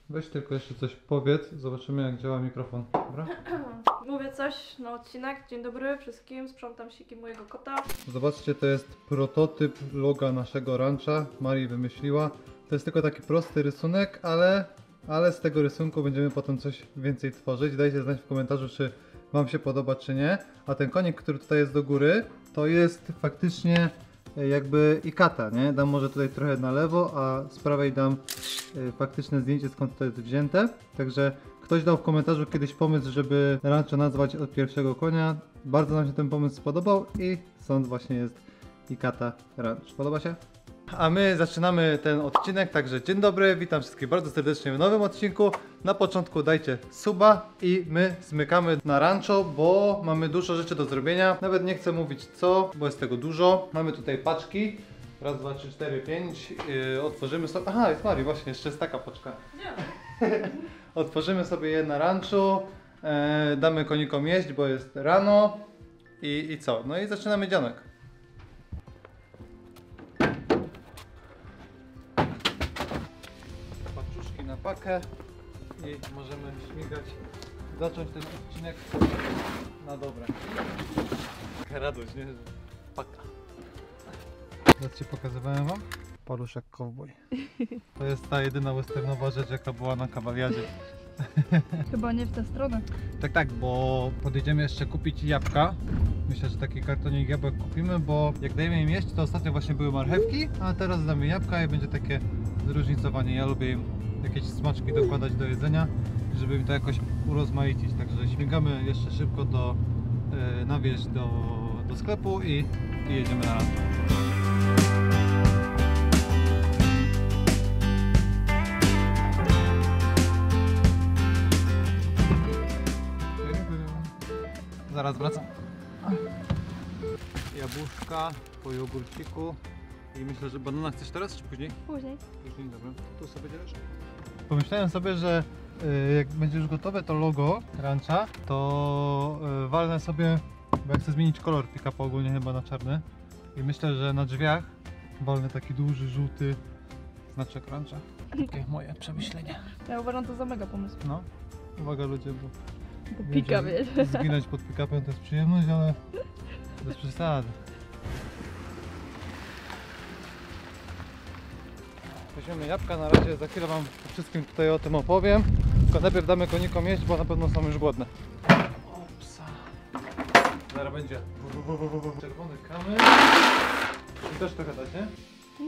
Weź tylko jeszcze coś powiedz, zobaczymy jak działa mikrofon, dobra? Mówię coś na odcinek. Dzień dobry wszystkim, sprzątam siki mojego kota. Zobaczcie, to jest prototyp loga naszego rancha, Mari wymyśliła. To jest tylko taki prosty rysunek, ale z tego rysunku będziemy potem coś więcej tworzyć. Dajcie znać w komentarzu, czy wam się podoba, czy nie. A ten konik, który tutaj jest do góry, to jest faktycznie jakby ikata, nie? Dam może tutaj trochę na lewo, a z prawej dam faktyczne zdjęcie, skąd to jest wzięte. Także ktoś dał w komentarzu kiedyś pomysł, żeby rancho nazwać od pierwszego konia. Bardzo nam się ten pomysł spodobał i stąd właśnie jest Ikata Ranch. Podoba się? A my zaczynamy ten odcinek, także dzień dobry, witam wszystkich bardzo serdecznie w nowym odcinku. Na początku dajcie suba i my zmykamy na rancho, bo mamy dużo rzeczy do zrobienia. Nawet nie chcę mówić co, bo jest tego dużo. Mamy tutaj paczki. Raz, dwa, trzy, cztery, pięć. Otworzymy sobie... Aha, jest Mari, właśnie, jeszcze jest taka paczka. Otworzymy sobie je na ranchu. Damy konikom jeść, bo jest rano. I co? No i zaczynamy dzionek. Paczuszki na pakę i możemy śmigać, zacząć ten odcinek na dobre. Taka radość, nie? Paka. Zobaczcie, pokazywałem wam? Paluszek cowboy. To jest ta jedyna westernowa rzecz, jaka była na kawaliadzie. Chyba nie w tę stronę. Tak, bo podjedziemy jeszcze kupić jabłka. Myślę, że taki kartonik jabłek kupimy, bo jak dajemy im jeść, to ostatnio właśnie były marchewki, a teraz damy jabłka i będzie takie zróżnicowanie. Ja lubię im jakieś smaczki dokładać do jedzenia, żeby im to jakoś urozmaicić. Także śmigamy jeszcze szybko na wieś do sklepu i jedziemy na rano. Zaraz wracam. Jabłuszka po jogurciku i myślę, że banana chcesz teraz czy później? Później. Później, dobra. Tu sobie dzielisz? Pomyślałem sobie, że jak będzie już gotowe to logo rancha, to walnę sobie, bo ja chcę zmienić kolor pick-upa ogólnie chyba na czarny i myślę, że na drzwiach walnę taki duży, żółty znaczek rancha. Takie moje przemyślenia. Ja uważam to za mega pomysł. No, uwaga ludzie, bo Pika, wiesz. zginąć pod pick-upem to jest przyjemność, ale bez przesady. Weźmiemy jabłka na razie, za chwilę wam wszystkim tutaj o tym opowiem. Tylko najpierw damy konikom jeść, bo na pewno są już głodne. Opsa. Zaraz będzie czerwony kamyk. I też trochę dać, nie?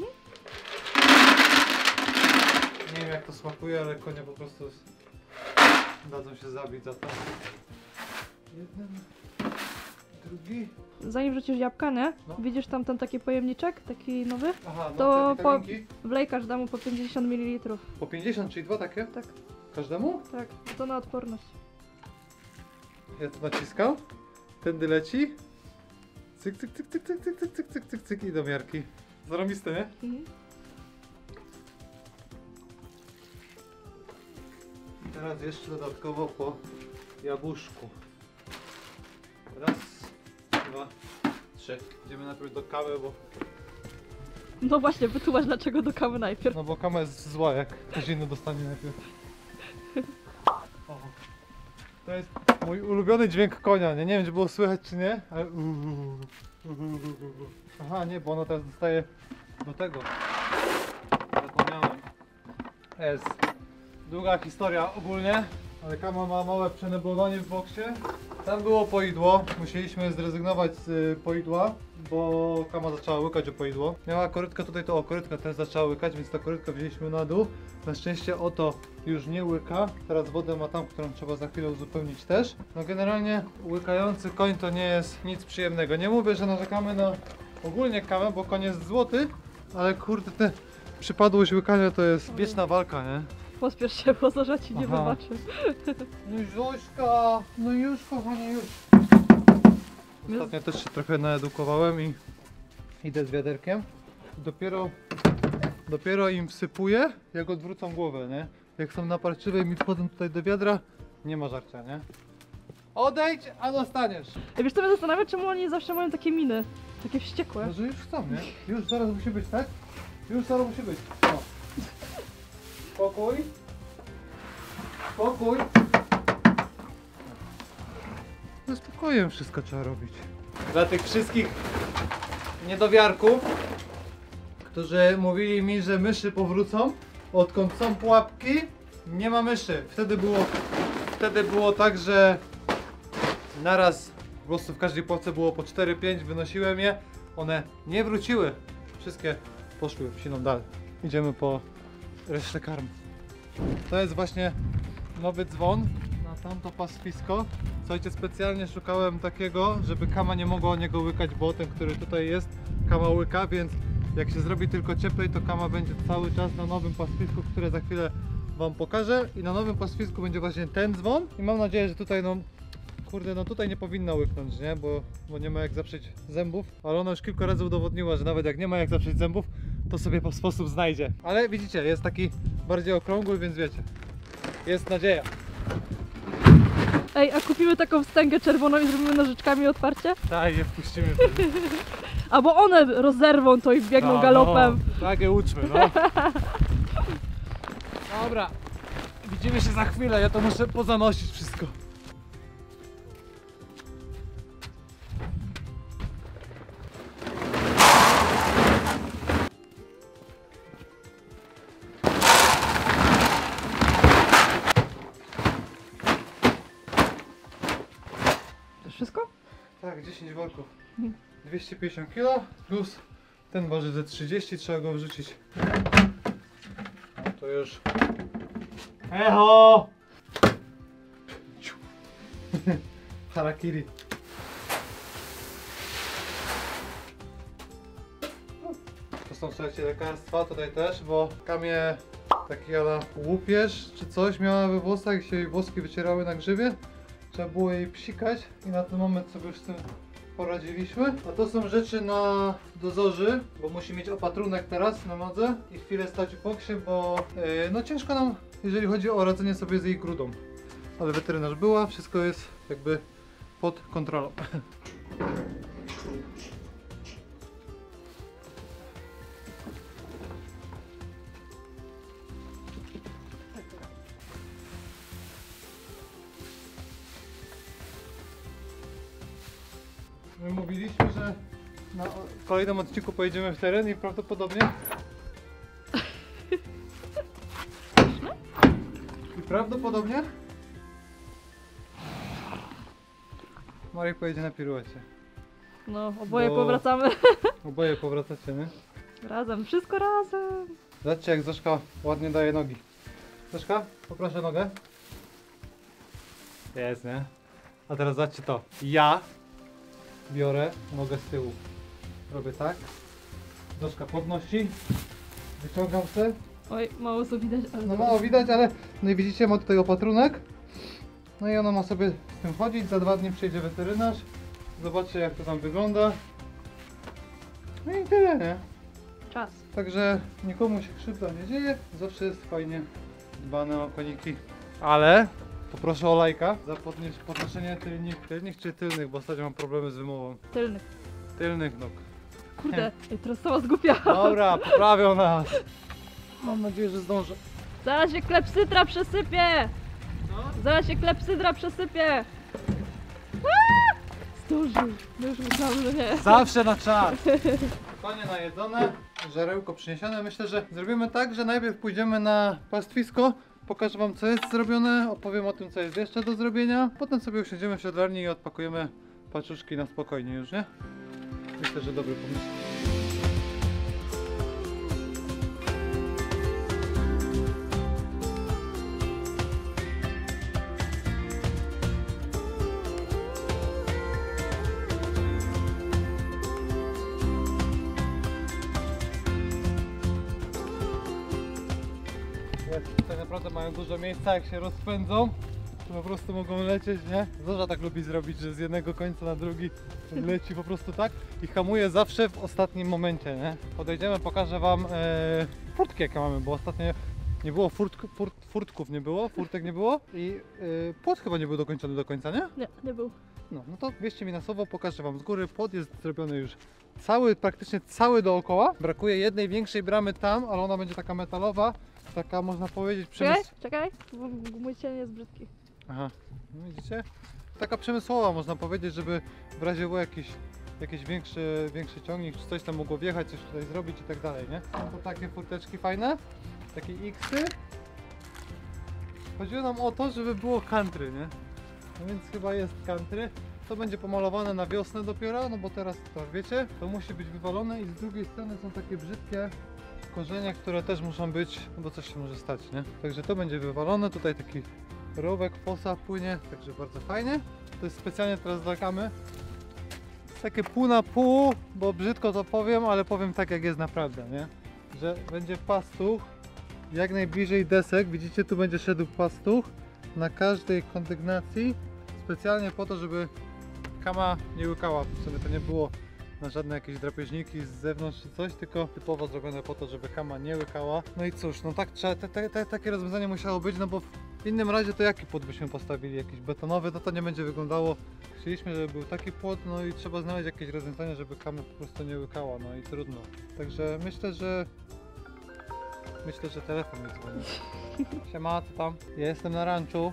Nie wiem jak to smakuje, ale konie po prostu dadzą się zabić za to. Jeden, drugi. Zanim wrzucisz jabłka, nie? No. Widzisz tam ten taki pojemniczek, taki nowy? Aha, no To te po- witaminki. Wlej każdemu po 50 ml. Po 50, czyli dwa takie? Tak, Każdemu? tak. To na odporność. Ja tu naciskam, tędy leci. Cyk, cyk, cyk, cyk, cyk, cyk, cyk, cyk, cyk, cyk, cyk i do miarki. Zarobiste, nie? Mhm. I teraz jeszcze dodatkowo po jabłuszku. Raz, dwa, trzy. Idziemy najpierw do kawy, bo... No właśnie, wytłumacz dlaczego do kawy najpierw. No bo kama jest zła, jak ktoś inny dostanie najpierw. O, to jest mój ulubiony dźwięk konia, nie wiem czy było słychać czy nie, ale... Aha, nie, bo ona teraz dostaje do tego. Zapomniałem. Jest długa historia ogólnie, ale Kama ma małe przeneblowanie w boksie. Tam było poidło, musieliśmy zrezygnować z poidła, bo Kama zaczęła łykać o poidło. Miała korytkę tutaj, to korytka też zaczęła łykać, więc ta korytka wzięliśmy na dół. Na szczęście oto już nie łyka, teraz wodę ma tam, którą trzeba za chwilę uzupełnić też. No generalnie łykający koń to nie jest nic przyjemnego. Nie mówię, że narzekamy na ogólnie Kamę, bo koń jest złoty, ale kurde, te przypadłość łykania to jest wieczna walka, nie? Pospiesz się, bo Zorza ci nie Aha. wybaczy. No Zośka, no już kochanie, już. Ostatnio też się trochę naedukowałem i idę z wiaderkiem. Dopiero im wsypuję, jak odwrócą głowę, nie? Jak są naparczywe i mi wchodzą tutaj do wiadra, nie ma żarcia, nie? Odejdź, a dostaniesz! Ja wiesz co mnie zastanawia, czemu oni zawsze mają takie miny? Takie wściekłe. No, że już chcą, nie? Już zaraz musi być, tak? Już zaraz musi być. No. Spokój. Spokój. Ze spokojem wszystko trzeba robić. Dla tych wszystkich niedowiarków, którzy mówili mi, że myszy powrócą, odkąd są pułapki, nie ma myszy. Wtedy było tak, że naraz po prostu w każdej pułapce było po 4-5, wynosiłem je, one nie wróciły. Wszystkie poszły wsiną dalej. Idziemy po resztę karmy. To jest właśnie nowy dzwon na tamto pastwisko. Słuchajcie, specjalnie szukałem takiego, żeby kama nie mogła o niego łykać, bo ten, który tutaj jest, kama łyka, więc jak się zrobi tylko cieplej, to kama będzie cały czas na nowym pastwisku, które za chwilę wam pokażę. I na nowym pastwisku będzie właśnie ten dzwon i mam nadzieję, że tutaj no kurde, no tutaj nie powinna łyknąć, nie? Bo nie ma jak zaprzeć zębów, ale ona już kilka razy udowodniła, że nawet jak nie ma jak zaprzeć zębów, to sobie sposób znajdzie. Ale widzicie, jest taki bardziej okrągły, więc wiecie, jest nadzieja. Ej, a kupimy taką wstęgę czerwoną i zrobimy nożyczkami otwarcie? Tak, je wpuścimy wtedy. Albo one rozerwą to i biegną No, galopem. no, tak je uczmy, no. Dobra, widzimy się za chwilę, ja to muszę pozanosić wszystko. To wszystko? Tak, 10 worków. 250 kg plus ten waży ze 30, trzeba go wrzucić. No to już. Echo! Harakiri. To są, słuchajcie, lekarstwa tutaj też, bo Kamie taki ala łupież czy coś miała we włosach i się jej włoski wycierały na grzywie. Trzeba było jej psikać i na ten moment sobie już z tym poradziliśmy. A to są rzeczy na dozorze, bo musi mieć opatrunek teraz na nodze i chwilę stać w boksie, bo no ciężko nam, jeżeli chodzi o radzenie sobie z jej grudą. Ale weterynarz była, wszystko jest jakby pod kontrolą. My mówiliśmy, że na kolejnym odcinku pojedziemy w teren i prawdopodobnie... Marek pojedzie na piruecie. No, oboje Bo- powracamy. Oboje powracacie, nie? Razem, wszystko razem. Zobaczcie, jak Zośka ładnie daje nogi. Zośka, poproszę nogę. Jest, nie? A teraz zobaczcie to. Ja biorę nogę z tyłu. Robię tak. Zośka podnosi. Wyciągam się. Oj, mało co widać, ale... No mało widać, ale no i widzicie, ma tutaj opatrunek. No i ona ma sobie z tym chodzić. Za 2 dni przyjdzie weterynarz. Zobaczcie, jak to tam wygląda. No i tyle, nie? Czas. Także nikomu się krzywda nie dzieje, zawsze jest fajnie dbane o koniki. Ale poproszę o lajka za podnoszenie tylnych czy tylnych, bo ostatnio mam problemy z wymową. Tylnych. Tylnych nóg. Kurde, ej, teraz sama zgłupia. Dobra, poprawią nas. Mam nadzieję, że zdążę. Zaraz się klepsydra przesypie! Zaraz się klepsydra przesypie! Zdążył. No już myślałam, że nie. Zawsze na czas. Konie najedzone, żarełko przyniesione. Myślę, że zrobimy tak, że najpierw pójdziemy na pastwisko. Pokażę wam, co jest zrobione, opowiem o tym, co jest jeszcze do zrobienia. Potem sobie usiądziemy w siodlarni i odpakujemy paczuszki na spokojnie już, nie? Myślę, że dobry pomysł. Tutaj naprawdę mają dużo miejsca, jak się rozpędzą, to po prostu mogą lecieć, nie? Zorza tak lubi zrobić, że z jednego końca na drugi leci po prostu tak i hamuje zawsze w ostatnim momencie, nie? Podejdziemy, pokażę wam furtki, jakie mamy, bo ostatnio nie było furtków nie było, furtek nie było i płot chyba nie był dokończony do końca, nie? Nie, nie był. No to wierzcie mi na słowo, pokażę wam z góry, płot jest zrobiony już cały, praktycznie cały dookoła. Brakuje jednej większej bramy tam, ale ona będzie taka metalowa. taka można powiedzieć Czekaj, bo mój cień jest brzydki. Aha, no widzicie? Taka przemysłowa można powiedzieć, żeby w razie było jakiś większy ciągnik, czy coś tam mogło wjechać, coś tutaj zrobić i tak dalej, nie? Są to takie furteczki fajne, takie X-y. Chodziło nam o to, żeby było country, nie? No więc chyba jest country. To będzie pomalowane na wiosnę dopiero, no bo teraz to wiecie, to musi być wywalone i z drugiej strony są takie brzydkie korzenie, które też muszą być, no bo coś się może stać, nie? Także to będzie wywalone, tutaj taki rowek, fosa płynie, także bardzo fajnie. To jest specjalnie teraz dla Kamy. Takie pół na pół, bo brzydko to powiem, ale powiem tak jak jest naprawdę, nie? Że będzie pastuch jak najbliżej desek, widzicie tu będzie szedł pastuch na każdej kondygnacji, specjalnie po to, żeby Kama nie łykała, żeby to nie było na żadne jakieś drapieżniki z zewnątrz czy coś, tylko typowo zrobione po to, żeby Kama nie łykała. No i cóż, no tak trzeba, takie rozwiązanie musiało być, no bo w innym razie to jaki płot byśmy postawili? Jakiś betonowy, to nie będzie wyglądało. Chcieliśmy, żeby był taki płot, no i trzeba znaleźć jakieś rozwiązanie, żeby Kama po prostu nie łykała, no i trudno. Także myślę, że telefon mi dzwoni. Siema, co tam? Ja jestem na ranczu.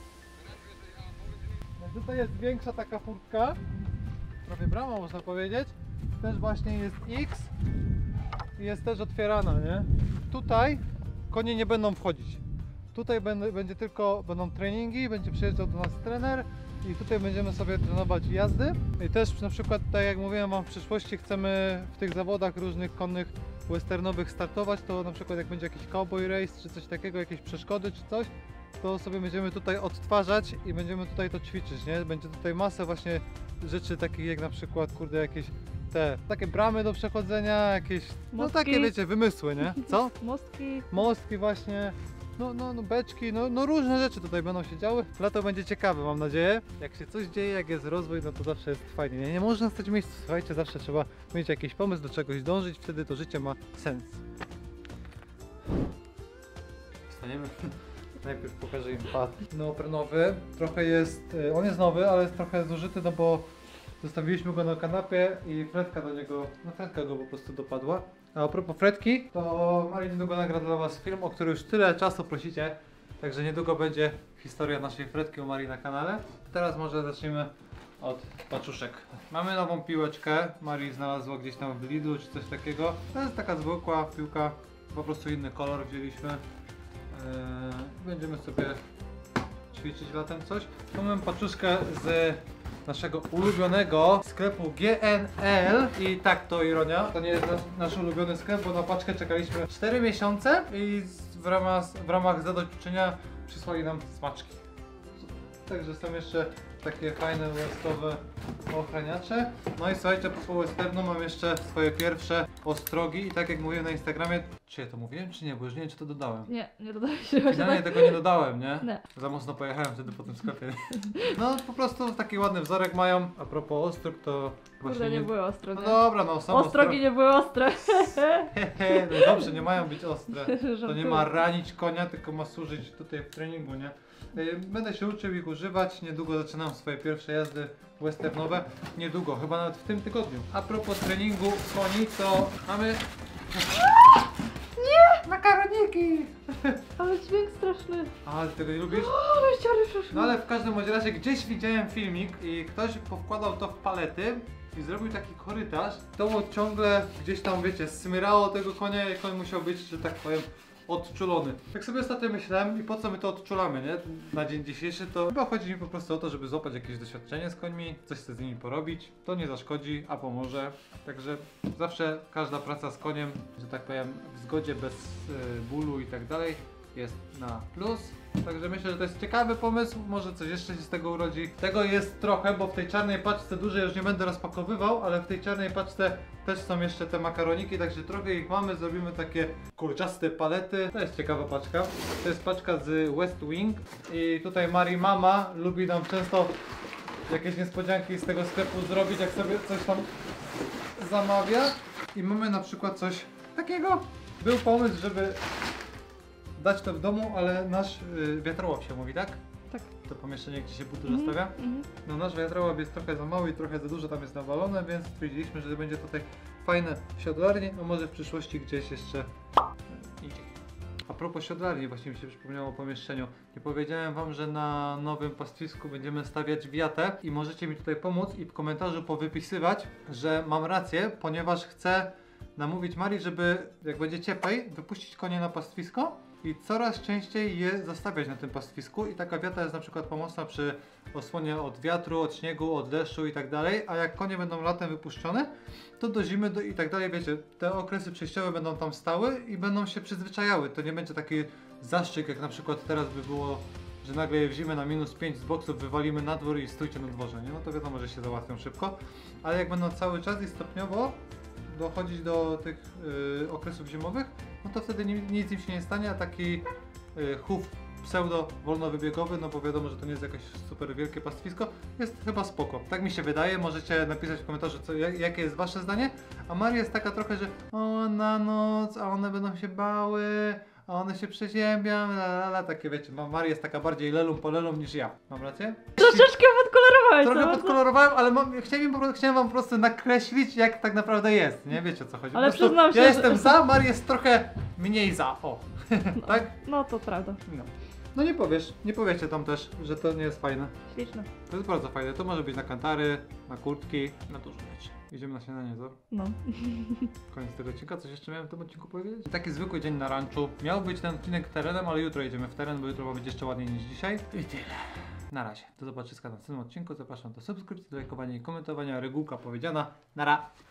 No tutaj jest większa taka furtka, prawie brama można powiedzieć. Też właśnie jest X i jest też otwierana, nie? Tutaj konie nie będą wchodzić. Tutaj będą treningi, będzie przyjeżdżał do nas trener i tutaj będziemy sobie trenować jazdy. I też na przykład, tak jak mówiłem wam, w przyszłości chcemy w tych zawodach różnych konnych westernowych startować, to na przykład jak będzie jakiś cowboy race czy coś takiego, jakieś przeszkody czy coś, to sobie będziemy tutaj odtwarzać i będziemy tutaj to ćwiczyć, nie? Będzie tutaj masę właśnie rzeczy takich jak na przykład, kurde, jakieś takie bramy do przechodzenia, jakieś, no Mostki. takie wiecie, wymysły, nie? Co? Mostki właśnie, no beczki, no różne rzeczy tutaj będą się działy. Lato będzie ciekawe, mam nadzieję. Jak się coś dzieje, jak jest rozwój, no to zawsze jest fajnie. Nie można stać w miejscu, słuchajcie, zawsze trzeba mieć jakiś pomysł, do czegoś dążyć, wtedy to życie ma sens. Wstaniemy. Najpierw pokażę im pad neoprenowy. Trochę jest, on jest nowy, ale jest trochę zużyty, no bo zostawiliśmy go na kanapie i Fredka do niego, no Fredka go po prostu dopadła. A propos Fredki, to Mari niedługo nagra dla was film, o który już tyle czasu prosicie. Także niedługo będzie historia naszej Fredki u Mari na kanale. Teraz może zacznijmy od paczuszek. Mamy nową piłeczkę, Mari znalazła gdzieś tam w Lidlu czy coś takiego. To jest taka zwykła piłka, po prostu inny kolor wzięliśmy. Będziemy sobie ćwiczyć latem coś. Tu mamy paczuszkę z naszego ulubionego sklepu GNL i tak, to ironia, to nie jest nasz ulubiony sklep, bo na paczkę czekaliśmy 4 miesiące i w ramach zadośćuczynienia przysłali nam smaczki. Także są jeszcze takie fajne wojskowe ochraniacze. No i słuchajcie, po westernu mam jeszcze swoje pierwsze ostrogi i tak jak mówiłem na Instagramie, czy ja to mówiłem, czy nie, bo już nie wiem, czy to dodałem. Nie dodałeś się właśnie Finalnie tak. tego nie dodałem, nie? Nie. Za mocno pojechałem wtedy po tym sklepie. No po prostu taki ładny wzorek mają. A propos ostróg, to właśnie Kurde, nie były ostre. No nie? dobra, no są Ostrogi nie były ostre. No dobrze, nie mają być ostre. To nie Żartuję. ma ranić konia, tylko ma służyć tutaj w treningu, nie? Będę się uczył ich używać, niedługo zaczynam swoje pierwsze jazdy westernowe. Niedługo, chyba nawet w tym tygodniu. A propos treningu koni, to mamy... Nie! Makaroniki! Ale dźwięk straszny. A, ty tego nie lubisz? Ale ściary przeszły. No ale w każdym bądź razie gdzieś widziałem filmik i ktoś powkładał to w palety i zrobił taki korytarz. To ciągle gdzieś tam, wiecie, smyrało tego konia i koń musiał być, że tak powiem, odczulony. Tak sobie ostatnio myślałem i po co my to odczulamy, nie? Na dzień dzisiejszy to chyba chodzi mi po prostu o to, żeby złapać jakieś doświadczenie z końmi, coś sobie z nimi porobić. To nie zaszkodzi, a pomoże. Także zawsze każda praca z koniem, że tak powiem, w zgodzie, bez bólu i tak dalej, jest na plus. Także myślę, że to jest ciekawy pomysł, może coś jeszcze się z tego urodzi. Tego jest trochę, bo w tej czarnej paczce dużej już nie będę rozpakowywał, ale w tej czarnej paczce też są jeszcze te makaroniki, także trochę ich mamy, zrobimy takie kolczaste palety. To jest ciekawa paczka. To jest paczka z West Wing i tutaj Mari mama lubi nam często jakieś niespodzianki z tego sklepu zrobić, jak sobie coś tam zamawia. I mamy na przykład coś takiego. Był pomysł, żeby dać to w domu, ale nasz wiatrołap się mówi, tak? Tak. To pomieszczenie, gdzie się buty zostawia. Mhm. No nasz wiatrołap jest trochę za mały i trochę za dużo tam jest nawalone, więc stwierdziliśmy, że będzie tutaj fajne siodlarnie, a może w przyszłości gdzieś jeszcze indziej. A propos siodlarni, właśnie mi się przypomniało o pomieszczeniu. Nie powiedziałem wam, że na nowym pastwisku będziemy stawiać wiatę i możecie mi tutaj pomóc i w komentarzu powypisywać, że mam rację, ponieważ chcę namówić Marii, żeby jak będzie cieplej, wypuścić konie na pastwisko i coraz częściej je zostawiać na tym pastwisku i taka wiata jest na przykład pomocna przy osłonie od wiatru, od śniegu, od deszczu i tak dalej, a jak konie będą latem wypuszczone, to do zimy i tak dalej, wiecie, te okresy przejściowe będą tam stały i będą się przyzwyczajały, to nie będzie taki zaszczyk jak na przykład teraz by było, że nagle je w zimę na -5 z boksów wywalimy na dwór i stójcie na dworze, nie? No to wiadomo, że się załatwią szybko, ale jak będą cały czas i stopniowo dochodzić do tych okresów zimowych, no to wtedy nic im się nie stanie, a taki chów pseudo wolnowybiegowy, no bo wiadomo, że to nie jest jakieś super wielkie pastwisko, jest chyba spoko. Tak mi się wydaje, możecie napisać w komentarzu, jakie jest wasze zdanie, a Maria jest taka trochę, że o na noc, a one będą się bały, a one się przeziębią, takie wiecie, Maria jest taka bardziej lelum po lelum niż ja. Mam rację? Troszeczkę podkolorowałeś, Trochę no. podkolorowałem, ale chciałem wam po prostu nakreślić, jak tak naprawdę jest, nie? Wiecie o co chodzi. Ale Po prostu przyznam się, ja że- jestem za, Maria jest trochę mniej za, o. Tak? No to prawda. No. No nie powiecie tam też, że to nie jest fajne. Śliczne. To jest bardzo fajne, to może być na kantary, na kurtki, na dużo rzeczy. Idziemy na śniadanie, co? No. Koniec tego odcinka, coś jeszcze miałem w tym odcinku powiedzieć? Taki zwykły dzień na ranczu. Miał być ten odcinek terenem, ale jutro jedziemy w teren, bo jutro ma być jeszcze ładniej niż dzisiaj. I tyle. Na razie. Do zobaczenia w następnym odcinku. Zapraszam do subskrypcji, do lajkowania i komentowania. Regułka powiedziana. Nara.